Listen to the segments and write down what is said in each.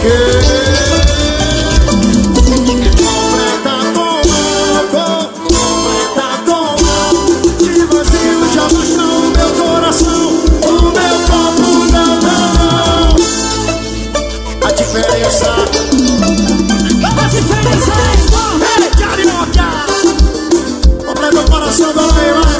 Completa com álcool, completa com álcool. De vazio já baixa o meu coração, o meu copo não. A diferença é carioca. Completa o coração da lei, vai.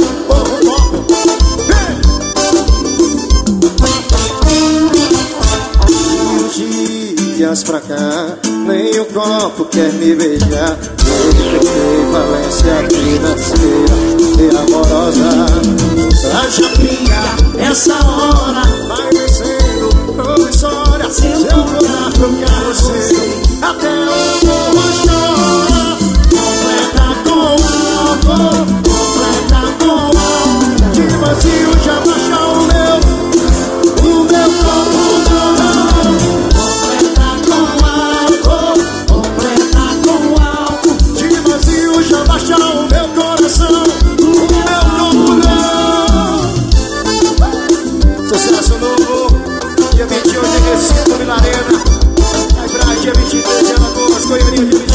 Dias pra cá, nem o copo quer me beijar. Ele peguei falência financeira e amorosa. A chapinha, essa hora vai vencendo promissória. Se eu mudar pro carroceiro, até o morro chora. Completa com álcool, completa com álcool. De vazio já baixa o meu copo não. Baixa o meu coração, o meu corpo não. Sucesso novo, dia 28 em Recife, Vila Arena. Vai pra dia 23 em Alagoas, Goiânia de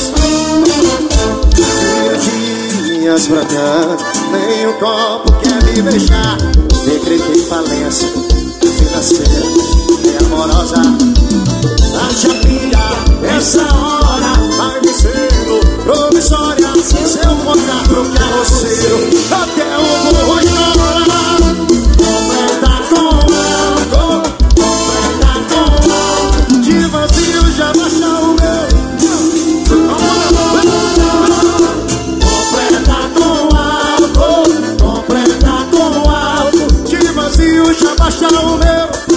22. Dias pra cá, nem o copo quer me beijar. Decretei falência financeira e amorosa. A chapinha, essa hora vai me sendo promissória. Se eu voltar pro carroceiro, até o morro chora. Completa com álcool, completa com álcool. De vazio já baixa o meu. Completa com álcool, completa com álcool. De vazio já baixa o meu.